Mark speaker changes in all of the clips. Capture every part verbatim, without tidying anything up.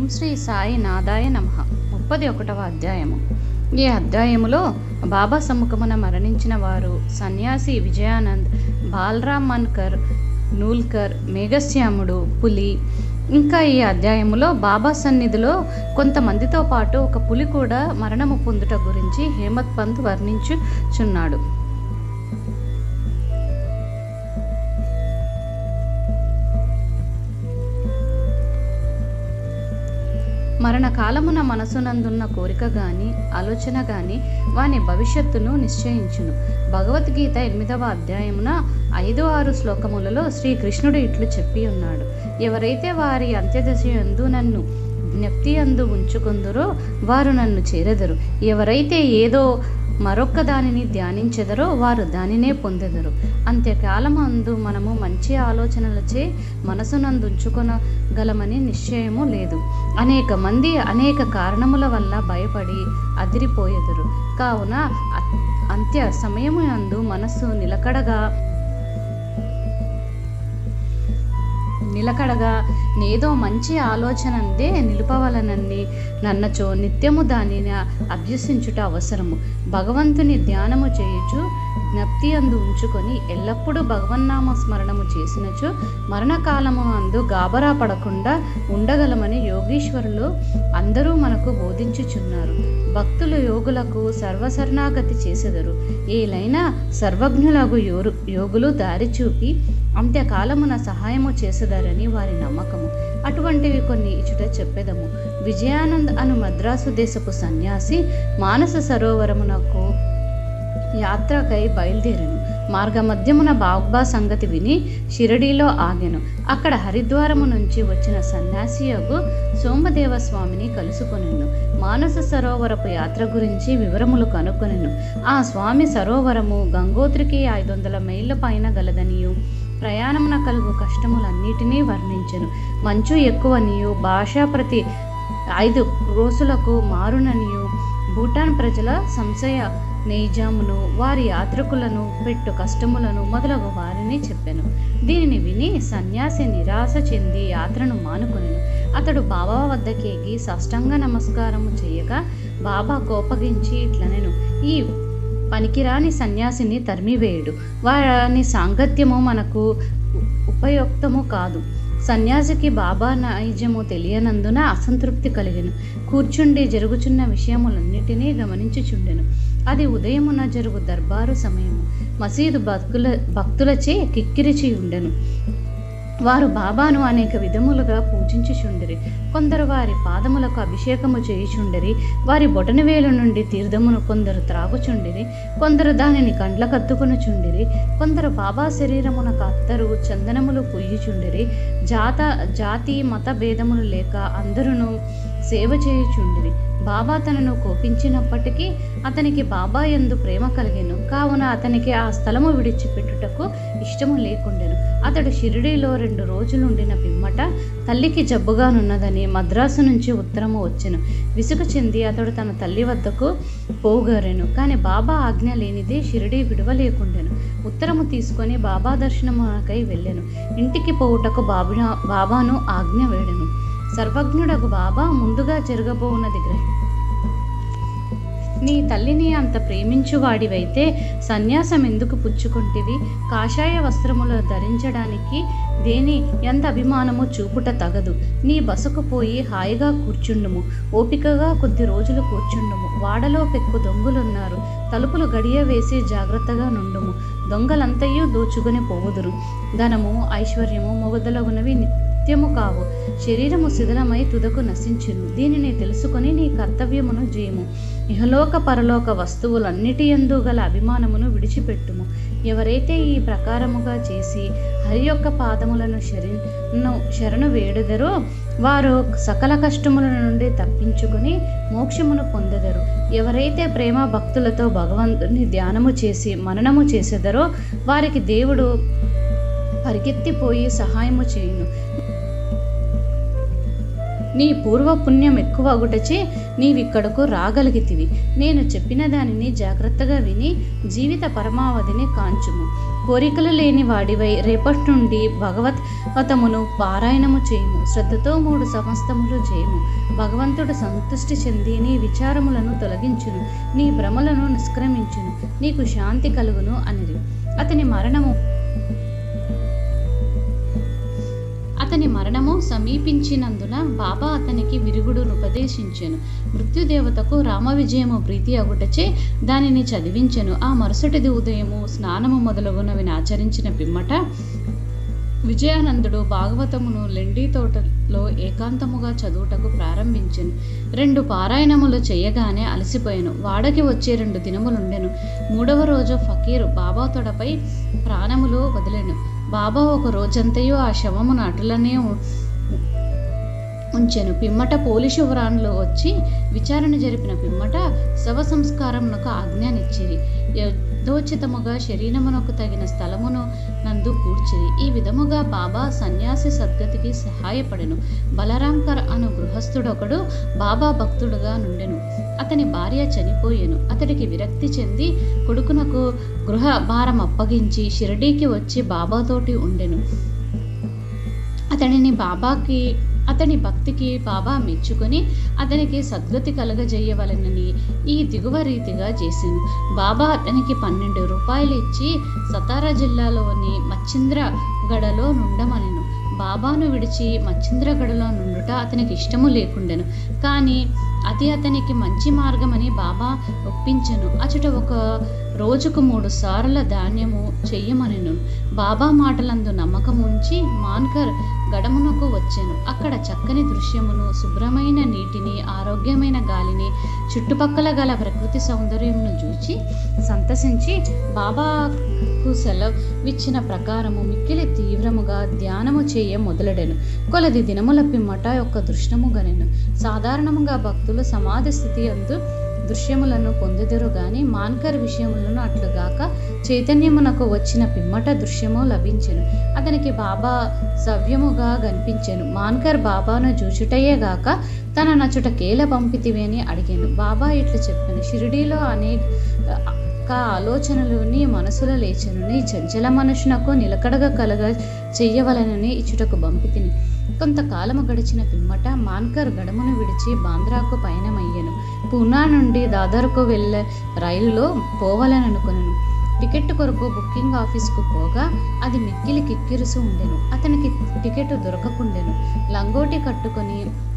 Speaker 1: ఓం శ్రీ సాయి నాదాయ నమః. ముప్పది ఒకటవ అధ్యాయము. ఈ అధ్యాయములో బాబా సమ్ముఖమున మరణించిన వారు సన్యాసి విజయానంద్, బాలరామ్ మన్కర్, నూల్కర్, మేఘశ్యాముడు, పులి. ఇంకా ఈ అధ్యాయములో బాబా సన్నిధిలో కొంతమందితో పాటు ఒక పులి కూడా మరణము పొందుట గురించి హేమత్ పంత్ వర్ణించుచున్నాడు. మరణకాలమున మనసునందున్న కోరిక గాని ఆలోచన గాని వాని భవిష్యత్తును నిశ్చయించును. భగవద్గీత ఎనిమిదవ అధ్యాయమున ఐదు ఆరు శ్లోకములలో శ్రీకృష్ణుడు ఇట్లు చెప్పి ఉన్నాడు. ఎవరైతే వారి అంత్యదశయందు నన్ను జ్ఞప్తి అందు ఉంచుకొందురో వారు నన్ను చేరెదరు. ఎవరైతే ఏదో మరొక్క దానిని ధ్యానించెదరో వారు దానినే పొందెదరు. అంత్యకాలమందు మనము మంచి ఆలోచనలచే మనసునందు ఉంచుకొనగలమని నిశ్చయము లేదు. అనేక మంది అనేక కారణముల వల్ల భయపడి అదిరిపోయెదరు. కావున అంత్య సమయము యందు మనస్సు నిలకడగా నిలకడగా నేదో మంచి ఆలోచనందే నిలుపవలనని నన్నచో నిత్యము దానిని అభ్యసించుట అవసరము. భగవంతుని ధ్యానము చేయుచు జ్ఞప్తి అందు ఉంచుకొని ఎల్లప్పుడూ భగవన్నామ స్మరణము చేసినచో మరణకాలము అందు గాబరా పడకుండా ఉండగలమని యోగీశ్వరులు అందరూ మనకు బోధించుచున్నారు. భక్తులు యోగులకు సర్వశరణాగతి చేసెదరు. ఏలైనా సర్వజ్ఞులకు యోరు యోగులు దారి చూపి అంత్యకాలమున సహాయము చేసెదరని వారి నమ్మకము. అటువంటివి కొన్ని ఇచుట చెప్పెదము. విజయానంద్ అను మద్రాసు దేశపు సన్యాసి మానస సరోవరమునకు యాత్రకై బయలుదేరెను. మార్గ మధ్యమున బాగ్బా సంగతి విని షిరడీలో ఆగెను. అక్కడ హరిద్వారము నుంచి వచ్చిన సన్యాసియగు సోమదేవ స్వామిని కలుసుకొనెను. మానస సరోవరపు యాత్ర గురించి వివరములు కనుక్కొనెను. ఆ స్వామి సరోవరము గంగోత్రికి ఐదు వందల మైళ్ళ పైన గలదనియు ప్రయాణమున కలుగు కష్టములన్నిటినీ వర్ణించెను. మంచు ఎక్కువనియు భాష ప్రతి ఐదు రోజులకు మారుననియు భూటాన్ ప్రజల సంశయ నైజామును వారి యాత్రికులను పెట్టు కష్టములను మొదలగు వారిని చెప్పెను. దీనిని విని సన్యాసి నిరాశ చెంది యాత్రను మానుకొనెను. అతడు బాబా వద్దకేగి సాష్టాంగ నమస్కారము చేయగా బాబా కోపగించి ఇట్లనెను, ఈ పనికిరాని సన్యాసిని తరిమివేయుడు. వారి సాంగత్యము మనకు ఉపయుక్తము కాదు. సన్యాసికి బాబా నైజము తెలియనందున అసంతృప్తి కలిగెను. కూర్చుండి జరుగుచున్న విషయములన్నిటినీ గమనించుచుండెను. అది ఉదయమున జరుగు దర్బారు సమయము. మసీదు భక్తుల భక్తులచే కిక్కిరిచి ఉండెను. వారు బాబాను అనేక విధములుగా పూజించుచుండిరి. కొందరు వారి పాదములకు అభిషేకము చేయుచుండిరి. వారి బొటనవేలు నుండి తీర్థమును కొందరు త్రాగుచుండిరి. కొందరు దానిని కండ్లకద్దుకొనుచుండిరి. కొందరు బాబా శరీరమునకు అత్తరు చందనములు పూయుచుండిరి. జాత జాతి మత భేదములు లేక అందరూ సేవ చేయుచుండిరి. బాబా తనను కోపించినప్పటికీ అతనికి బాబా యందు ప్రేమ కలిగెను. కావున అతనికి ఆ స్థలము విడిచిపెట్టుటకు ఇష్టము లేకుండెను. అతడు షిరిడీలో రెండు రోజులుండిన పిమ్మట తల్లికి జబ్బుగానున్నదని మద్రాసు నుంచి ఉత్తరము వచ్చెను. విసుగు చెంది అతడు తన తల్లి వద్దకు పోగరెను. కానీ బాబా ఆజ్ఞ లేనిదే షిరిడీ విడవలేకుండెను. ఉత్తరము తీసుకొని బాబా దర్శనమునకై వెళ్ళెను. ఇంటికి పోవుటకు బాబా బాబాను ఆజ్ఞ వేడెను. సర్వజ్ఞుడకు బాబా ముందుగా జరగబోవున్నది గ్రహి నీ తల్లిని అంత ప్రేమించువాడివైతే సన్యాసం ఎందుకు పుచ్చుకొంటివి? కాషాయ వస్త్రములు ధరించడానికి దేని ఎంత అభిమానము చూపుట తగదు. నీ బసకు పోయి హాయిగా కూర్చుండుము. ఓపికగా కొద్ది రోజులు కూర్చుండుము. వాడలో పెక్కు దొంగలున్నారు. తలుపులు గడియ వేసి జాగ్రత్తగా నుండుము. దొంగలంతయు దోచుకొని పోవుదురు. ధనము ఐశ్వర్యము మొదలగునవి నిత్యము కావు. శరీరము శిథిలమై తుదకు నశించును. దీనిని తెలుసుకొని నీ కర్తవ్యమును జేయము. ఇహలోక పరలోక వస్తువులన్నిటి యందు గల అభిమానమును విడిచిపెట్టుము. ఎవరైతే ఈ ప్రకారముగా చేసి హరి యొక్క పాదములను శరణు శరణు వేడుదరో వారు సకల కష్టముల నుండి తప్పించుకొని మోక్షమును పొందెదరు. ఎవరైతే ప్రేమ భక్తులతో భగవంతుని ధ్యానము చేసి మననము చేసెదరో వారికి దేవుడు పరిగెత్తిపోయి సహాయము చేయును. నీ పూర్వపుణ్యం ఎక్కువ అగుటచే నీవిక్కడకు రాగలిగితివి. నేను చెప్పిన దానిని జాగ్రత్తగా విని జీవిత పరమావధిని కాంచుము. కోరికలు లేని వాడివై రేపటి నుండి భగవద్గీతమును పారాయణము చేయుము. శ్రద్ధతో మూడు సమస్తములు చేయము. భగవంతుడు సంతుష్టి చెంది నీ విచారములను తొలగించును, నీ భ్రమలను నిష్క్రమించును, నీకు శాంతి కలుగును అనిరి. అతని మరణము అతని మరణము సమీపించినందున బాబా అతనికి విరుగుడును ఉపదేశించెను. మృత్యుదేవతకు రామ విజయము ప్రీతి అగుటచే దానిని చదివించెను. ఆ మరుసటిది ఉదయము స్నానము మొదలగునవిని ఆచరించిన పిమ్మట విజయానందుడు భాగవతమును లెండి తోటలో ఏకాంతముగా చదువుటకు ప్రారంభించెను. రెండు పారాయణములు చేయగానే అలసిపోయాను. వాడకి వచ్చే రెండు దినములుండెను. మూడవ రోజు ఫకీరు బాబా తొడపై ప్రాణములు వదిలెను. బాబా ఒక రోజంతయు ఆ శవమును అటులనే ఉంచెను. పిమ్మట పోలీసు వరాన్లు వచ్చి విచారణ జరిపిన పిమ్మట శవ సంస్కారమునకు ఆజ్ఞనిచ్చిరి. యథోచితముగా శరీరమునకు తగిన స్థలమును నందు కూర్చిరి. ఈ విధముగా బాబా సన్యాసి సద్గతికి సహాయపడెను. బలరాంకర్ అను గృహస్థుడొకడు బాబా భక్తుడుగా నుండెను. అతని భార్య చనిపోయెను. అతడికి విరక్తి చెంది కొడుకునకు గృహ భారం అప్పగించి షిరిడీకి వచ్చి బాబాతోటి ఉండెను. అతడిని బాబాకి అతని భక్తికి బాబా మెచ్చుకొని అతనికి సద్గతి కలగజేయవలనని ఈ దిగువ రీతిగా చేసింది. బాబా అతనికి పన్నెండు రూపాయలు ఇచ్చి సతారా జిల్లాలోని మచ్చింద్రగడలో నుండమనెను. బాబాను విడిచి మచ్చింద్రగడలో నుండుట అతనికి ఇష్టము లేకుండెను. కానీ అది అతనికి మంచి మార్గమని బాబా ఒప్పించెను. అచట ఒక రోజుకు మూడు సార్ల ధాన్యము చెయ్యమనెను. బాబా మాటలందు నమ్మకం ఉంచి మాన్కర్ గడమునకు వచ్చెను. అక్కడ చక్కని దృశ్యమును, శుభ్రమైన నీటిని, ఆరోగ్యమైన గాలిని, చుట్టుపక్కల గల ప్రకృతి సౌందర్యమును చూచి సంతసించి బాబాకు సెలవిచ్చిన ప్రకారము మిక్కిలి తీవ్రముగా ధ్యానము చేయ మొదలెడెను. కొలది దినముల పిమ్మట యొక్క దృశ్యము గనెను. సాధారణముగా భక్తులు సమాధి స్థితి అందు దృశ్యములను పొందుదురు గాని మాన్కర్ విషయములను అట్లుగాక చైతన్యమునకు వచ్చిన పిమ్మట దృశ్యము లభించెను. అతనికి బాబా సవ్యముగా కనిపించెను. మాన్కర్ బాబాను చూచుటయే గాక తన నచుట కేల పంపితివి అని అడిగాను. బాబా ఇట్లా చెప్పాను, షిరిడీలో అనేక ఆలోచనలు నీ మనసులో లేచెను. నీ చంచల మనుషునకు నిలకడగా కలగ చెయ్యవలనని ఇచ్చుటకు పంపితిని. కొంతకాలము గడిచిన పిమ్మట మాన్కర్ గడమును విడిచి బాంద్రాకు పయనమయ్యను. పూనా నుండి దాదర్కు వెళ్ళే రైలులో పోవాలననుకొనెను. టికెట్ కొరకు బుకింగ్ ఆఫీస్కు పోగా అది మిక్కిలి కిక్కిరుసు ఉండెను. అతనికి టికెట్ దొరకకుండెను. లంగోటి కట్టుకొని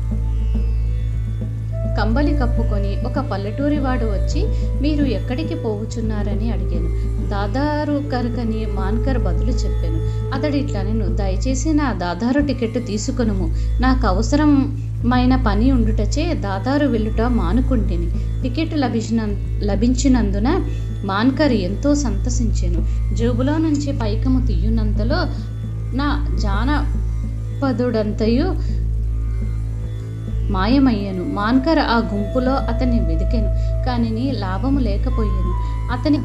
Speaker 1: కంబలి కప్పుకొని ఒక పల్లెటూరి వాడు వచ్చి మీరు ఎక్కడికి పోవుచున్నారని అడిగాను. దాదారు కరకని మాన్కర్ బదులు చెప్పాను. అతడు ఇట్లా నేను దయచేసి నా దాదారు టికెట్ తీసుకొనుము, నాకు అవసరమైన పని ఉండుటచే దాదారు వెళ్ళుట మానుకుంటేని. టికెట్ లభించిన లభించినందున మాన్కర్ ఎంతో సంతసించెను. జేబులో నుంచి పైకము తీయునంతలో నా జానపదుడంతయు మాయమయ్యను. మాన్కర్ ఆ గుంపులో అతన్ని వెదికెను, కానీ లాభము లేకపోయాను. అతని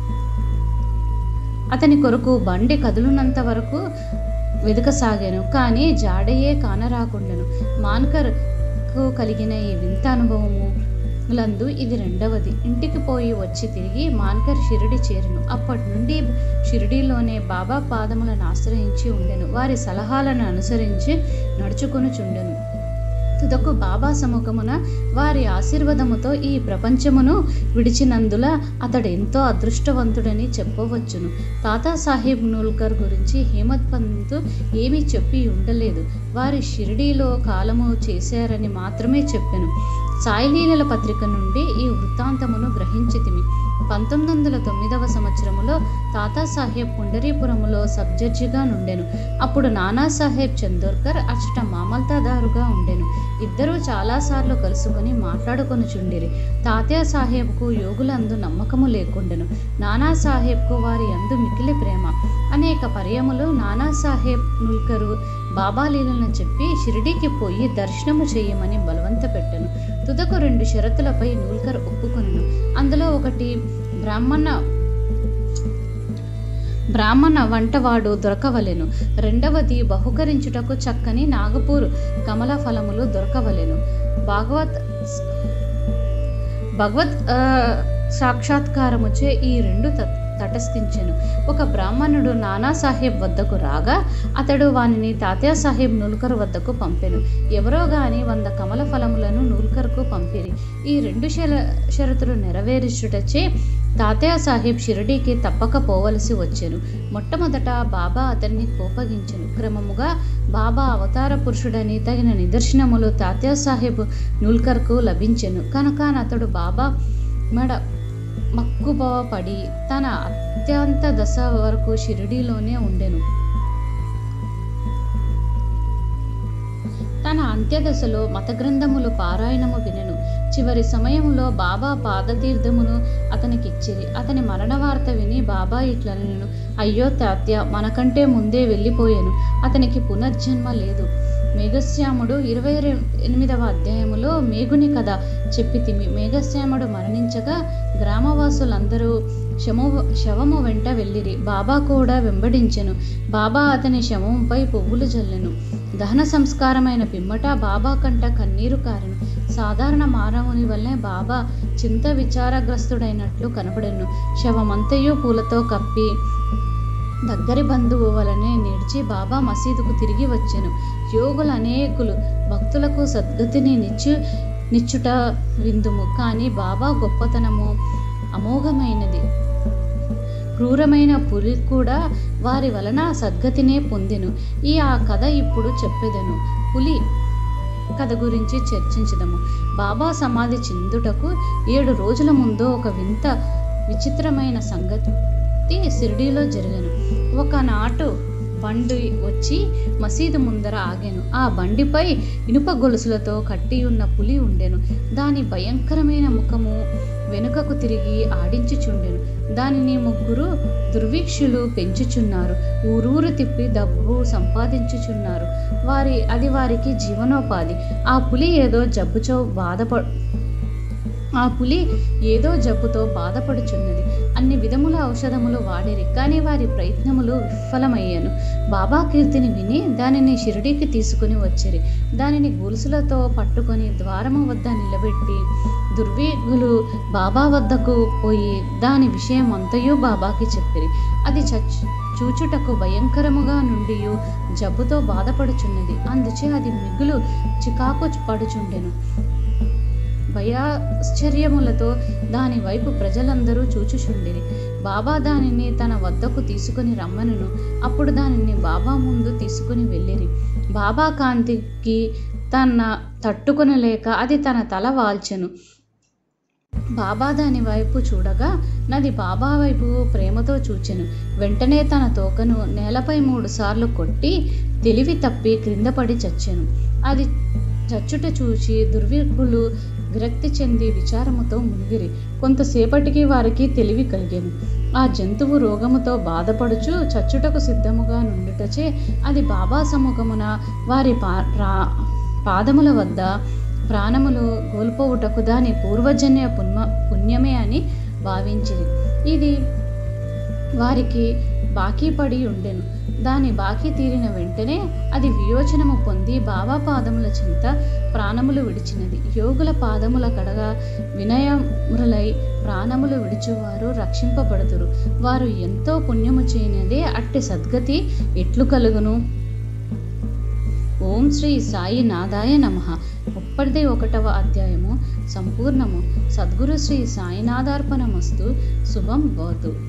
Speaker 1: అతని కొరకు బండి కదులునంత వరకు వెదకసాగాను, కానీ జాడయే కానరాకుండెను. మాన్కర్కు కలిగిన ఈ వింత అనుభవము లందు ఇది రెండవది. ఇంటికి పోయి వచ్చి తిరిగి మాన్కర్ షిరిడి చేరెను. అప్పటి నుండి షిరిడీలోనే బాబా పాదములను ఆశ్రయించి ఉండెను. వారి సలహాలను అనుసరించి నడుచుకొనుచుండెను. తుదకు బాబా సముఖమున వారి ఆశీర్వాదముతో ఈ ప్రపంచమును విడిచినందుల అతడు ఎంతో అదృష్టవంతుడని చెప్పవచ్చును. తాతాసాహెబ్ నూల్కర్ గురించి హేమత్ పంత్ ఏమీ చెప్పి ఉండలేదు. వారి షిరిడీలో కాలము చేశారని మాత్రమే చెప్పెను. సాయిలీలల పత్రిక నుండి ఈ వృత్తాంతమును గ్రహించితిమి. పంతొమ్మిది వందల తొమ్మిదవ సంవత్సరములో తాతాసాహెబ్ పుండరీపురములో సబ్ జడ్జిగా నుండెను. అప్పుడు నానాసాహెబ్ చందోర్కర్ అచ్చట మామల్తాదారుగా ఉండెను. ఇద్దరూ చాలాసార్లు కలుసుకొని మాట్లాడుకొనుచుండిరి. తాత్యా సాహెబ్కు యోగులందు నమ్మకము లేకుండెను. నానాసాహెబ్కు వారి అందు మికిలి ప్రేమ. అనేక పర్యములు నానాసాహెబ్ నుల్కరు బాబా లీలను చెప్పి షిరిడీకి పోయి దర్శనము చేయమని బలవంత పెట్టెను. తుదకు రెండు షరతులపై నూల్కర్ ఒప్పుకొనెను. అందులో ఒకటి బ్రాహ్మణ బ్రాహ్మణ వంటవాడు దొరకవలెను. రెండవది బహుకరించుటకు చక్కని నాగపూర్ కమల ఫలములు దొరకవలెను. భాగవత్ భగవత్ సాక్షాత్కారముచే ఈ రెండు తటస్థించెను. ఒక బ్రాహ్మణుడు నానాసాహెబ్ వద్దకు రాగా అతడు వానిని తాత్యా సాహెబ్ నూల్కర్ వద్దకు పంపెను. ఎవరో గాని వంద కమల ఫలములను నూల్కర్కు పంపిరి. ఈ రెండు షర షరతులు నెరవేర్చుటచే తాత్యా సాహెబ్ షిరిడీకి తప్పక పోవలసి వచ్చెను. మొట్టమొదట బాబా అతన్ని కోపగించెను. క్రమముగా బాబా అవతార పురుషుడని తగిన నిదర్శనములు తాత్యా సాహెబ్ నూల్కర్కు లభించెను. కనుక అతడు బాబా మెడ మక్కువ పడి తన అత్యంత దశ వరకు షిరిడీలోనే ఉండెను. తన అంత్యదశలో మతగ్రంథములు పారాయణము వినెను. చివరి సమయములో బాబా పాదతీర్థమును అతనికిచ్చిరి. అతని మరణ వార్త విని బాబా ఇట్లనెను, అయ్యో తాత్య, మనకంటే ముందే వెళ్ళిపోయాను. అతనికి పునర్జన్మ లేదు. మేఘశ్యాముడు ఇరవై ఎనిమిదవ అధ్యాయములో మేఘుని కథ చెప్పితిమి. మేఘశ్యాముడు మరణించగా గ్రామవాసులందరూ శము శవము వెంట వెళ్ళిరి. బాబా కూడా వెంబడించెను. బాబా అతని శవంపై పువ్వులు జల్లెను. దహన సంస్కారమైన పిమ్మట బాబా కంట కన్నీరు కారెను. సాధారణ మానవుని వల్లే బాబా చింత విచారగ్రస్తుడైనట్లు కనబడెను. శవమంతయు పూలతో కప్పి దగ్గరి బంధువు వలనే నిడిచి బాబా మసీదుకు తిరిగి వచ్చెను. యోగులు అనేకులు భక్తులకు సద్గతిని నిచ్చు నిచ్చుట విందుము. కానీ బాబా గొప్పతనము అమోఘమైనది. క్రూరమైన పులి కూడా వారి వలన సద్గతినే పొందెను. ఈ ఆ కథ ఇప్పుడు చెప్పెదను. పులి కథ గురించి చర్చించదము. బాబా సమాధి చెందుటకు ఏడు రోజుల ముందు ఒక వింత విచిత్రమైన సంగతి షిరిడీలో జరిగెను. ఒకనాటు బండి వచ్చి మసీదు ముందర ఆగెను. ఆ బండిపై ఇనుప గొలుసులతో కట్టి ఉన్న పులి ఉండెను. దాని భయంకరమైన ముఖము వెనుకకు తిరిగి ఆడించుచుండెను. దానిని ముగ్గురు దుర్విక్షులు పెంచుచున్నారు. ఊరూరు తిప్పి డబ్బు సంపాదించుచున్నారు. వారి అది వారికి జీవనోపాధి. ఆ పులి ఏదో జబ్బుచో బాధప ఆ పులి ఏదో జబ్బుతో బాధపడుచున్నది. అన్ని విధముల ఔషధములు వాడిరి, కానీ వారి ప్రయత్నములు విఫలమయ్యాను. బాబా కీర్తిని విని దానిని షిరిడీకి తీసుకుని వచ్చిరి. దానిని గొలుసులతో పట్టుకొని ద్వారము వద్ద నిలబెట్టి దుర్విగులు బాబా వద్దకు పోయి దాని విషయం అంతయు బాబాకి చెప్పిరి. అది చచ్చు చూచుటకు భయంకరముగా నుండి జబ్బుతో బాధపడుచున్నది. అందుచే అది మిగులు చికాకు పడుచుండెను. భయాశ్చర్యములతో దాని వైపు ప్రజలందరూ చూచుచుండిరి. బాబా దానిని తన వద్దకు తీసుకుని రమ్మనెను. అప్పుడు దానిని బాబా ముందు తీసుకుని వెళ్ళిరి. బాబా కాంతికి తన తట్టుకొనలేక అది తన తల వాల్చెను. బాబా దాని వైపు చూడగా నది బాబా వైపు ప్రేమతో చూచెను. వెంటనే తన తోకను నేలపై మూడు సార్లు కొట్టి తెలివి తప్పి క్రింద పడి చచ్చెను. అది చచ్చుట చూచి దుర్విగులు విరక్తి చెంది విచారముతో మునిగిరి. కొంతసేపటికి వారికి తెలివి కలిగెను. ఆ జంతువు రోగముతో బాధపడుచు చచ్చుటకు సిద్ధముగా నుండుటచే అది బాబా సముఖమున వారి పా పాదముల వద్ద ప్రాణములు కోల్పోవుటకు దాని పూర్వజన్య పుణ్య పుణ్యమే అని భావించిరి. ఇది వారికి బాకీ పడి ఉండెను. దాని బాకీ తీరిన వెంటనే అది వియోచనము పొంది బాబా పాదముల చింత ప్రాణములు విడిచినది. యోగుల పాదముల కడగా వినయములై ప్రాణములు విడిచువారు రక్షింపబడుదురు. వారు ఎంతో పుణ్యము చేయనిదే అట్టి సద్గతి ఎట్లు కలుగును? ఓం శ్రీ సాయి నాథాయ నమః. ముప్పది ఒకటవ అధ్యాయము సంపూర్ణము. సద్గురు శ్రీ సాయినాథార్పణమస్తు. శుభం భవతు.